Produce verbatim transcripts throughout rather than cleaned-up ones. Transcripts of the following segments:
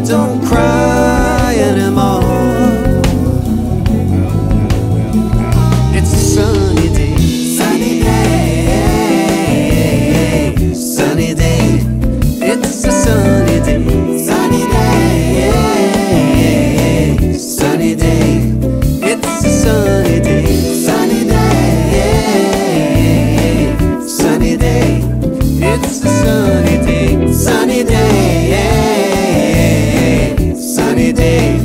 don't cry anymore. It's a sunny day, sunny day, sunny day. It's a sunny day, sunny day, sunny day. It's a sunny day, sunny day, sunny day. It's a sunny day, sunny day, sunny day.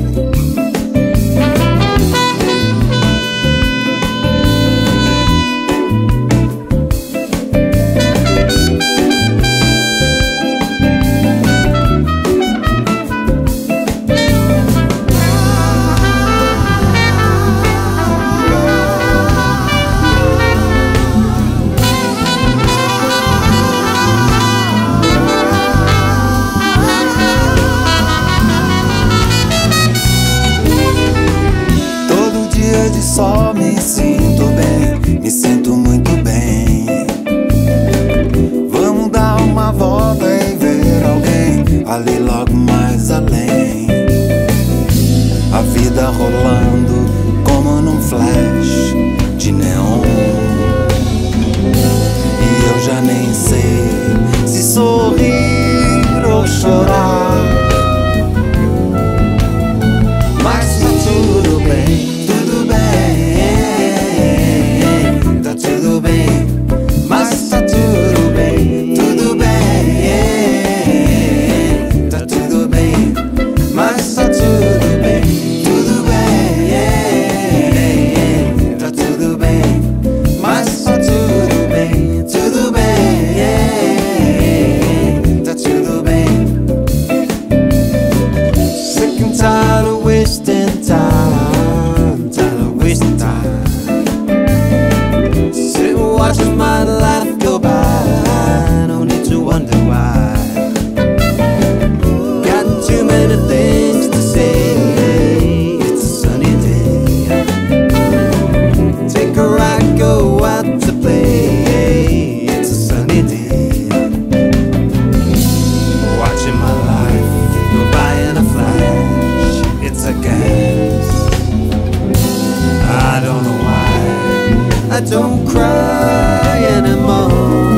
Só me sinto bem, me sinto muito bem. Vamos dar uma volta e ver alguém ali logo mais além. A vida rolando como num flash de neon. E eu já nem sei se sorrir ou chorar. Mas tá tudo bem. Watching my life go by, no need to wonder why. Got too many things to say. It's a sunny day. Take a ride, go out to play. It's a sunny day. Watching my life go by in a flash. It's a gas. I don't know why I don't cry anymore.